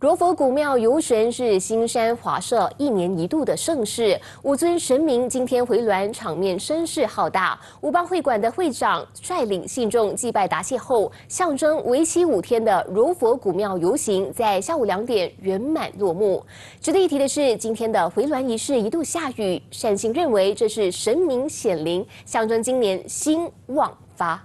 柔佛古庙游神是新山华社1年1度的盛事，5尊神明今天回銮，场面声势浩大。吴邦会馆的会长率领信众祭拜答谢后，象征为期5天的柔佛古庙游行在下午2点圆满落幕。值得一提的是，今天的回銮仪式一度下雨，善信认为这是神明显灵，象征今年兴旺发。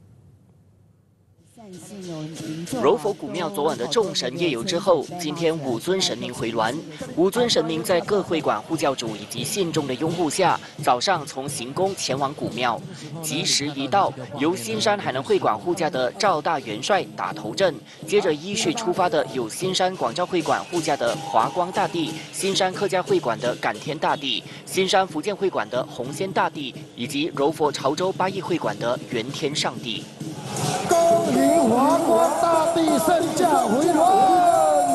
柔佛古庙昨晚的众神夜游之后，今天5尊神明回銮。5尊神明在各会馆护教主以及信众的拥护下，早上从行宫前往古庙。吉时一到，由新山海南会馆护驾的赵大元帅打头阵，接着依序出发的有新山广照会馆护驾的华光大帝、新山客家会馆的感天大帝、新山福建会馆的红仙大帝，以及柔佛潮州8义会馆的元天上帝。 恭迎华光大帝圣驾回銮。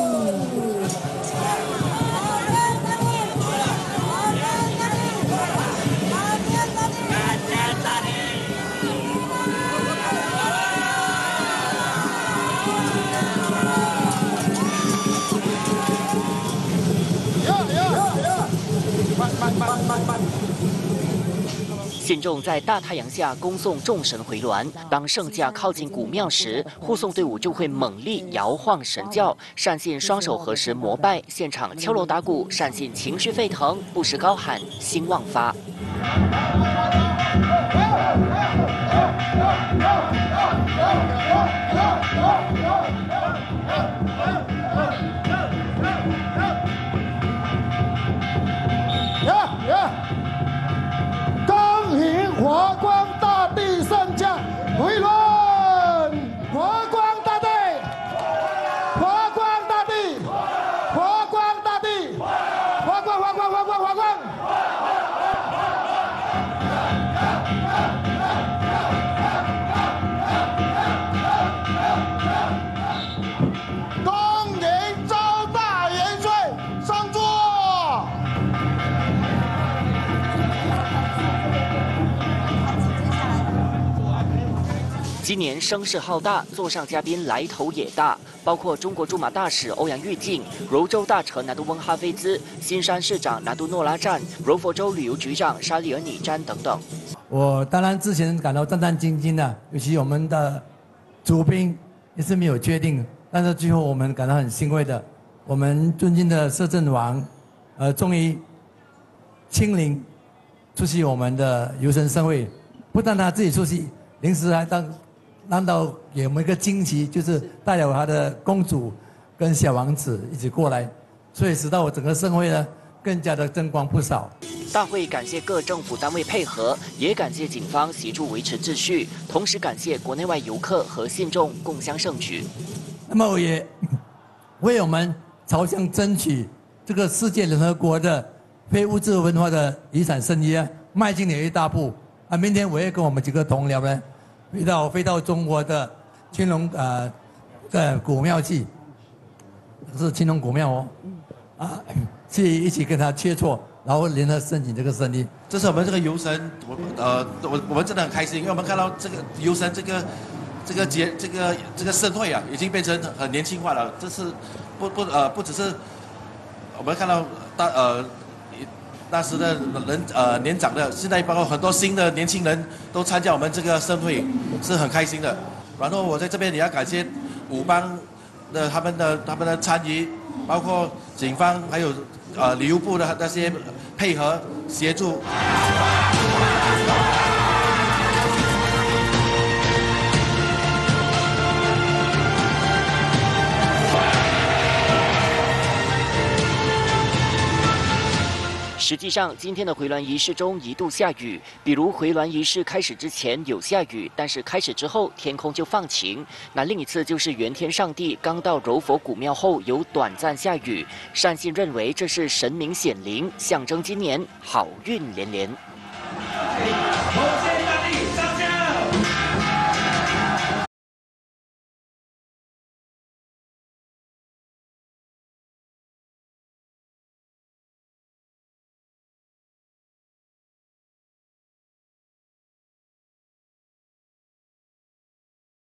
慢。 信众在大太阳下恭送众神回銮。当圣驾靠近古庙时，护送队伍就会猛力摇晃神轿，善信双手合十膜拜，现场敲锣打鼓，善信情绪沸腾，不时高喊“兴旺发”。 华光大帝圣驾回銮，华光大帝，华光大帝，华光大帝，华光。恭迎赵大元帅上座。 今年声势浩大，座上嘉宾来头也大，包括中国驻马大使欧阳玉靖、柔州大臣拿督翁哈菲兹、新山市长拿督诺拉赞、柔佛州旅游局长沙利尔尼詹等等。 我当然之前感到战战兢兢的，尤其我们的主宾也是没有确定，但是最后我们感到很欣慰的，我们尊敬的摄政王，终于亲临出席我们的游神盛会，不但他自己出席，临时还让到给我们一个惊喜，就是带有他的公主跟小王子一起过来，所以使到我整个盛会呢更加的增光不少。 大会感谢各政府单位配合，也感谢警方协助维持秩序，同时感谢国内外游客和信众共襄盛举。 那么我也为我们朝向争取这个世界联合国的非物质文化的遗产圣约迈进了一大步。明天我也跟我们几个同僚呢。 飞到中国的青龙古庙去，是青龙古庙哦，去一起跟他切磋，然后联合申请这个胜利。 这是我们这个游神，我们真的很开心，因为我们看到这个游神这个盛会啊，已经变成很年轻化了。这是不只是我们看到那时的人年长的，现在包括很多新的年轻人都参加我们这个盛会，是很开心的。然后我在这边也要感谢武邦的他们的参与，包括警方还有旅游部的那些配合协助。 实际上，今天的回銮仪式中一度下雨，比如回銮仪式开始之前有下雨，但是开始之后天空就放晴。那另一次就是元天上帝刚到柔佛古庙后有短暂下雨，善信认为这是神明显灵，象征今年好运连连。